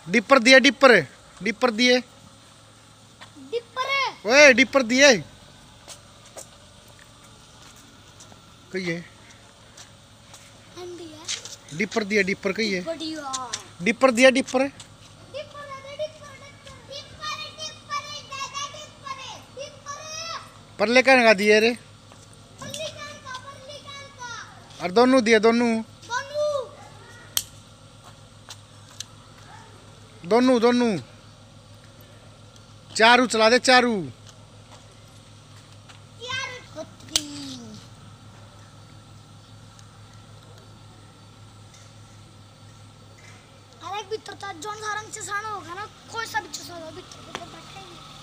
dipper दिए dipper dipper दिए dipper ओए डिपर दिए कहिए डिपर दिए डिपर कहिए डिपर दिया डिपर परले कहने का दिए रे और दोनों दिए दोनों दोनों दोनों चारू चला दे चारू अरे भीतर तो जोन सारंग से सानो होगा ना कोई सा भी चुसा दो भीतर तो बैठा ही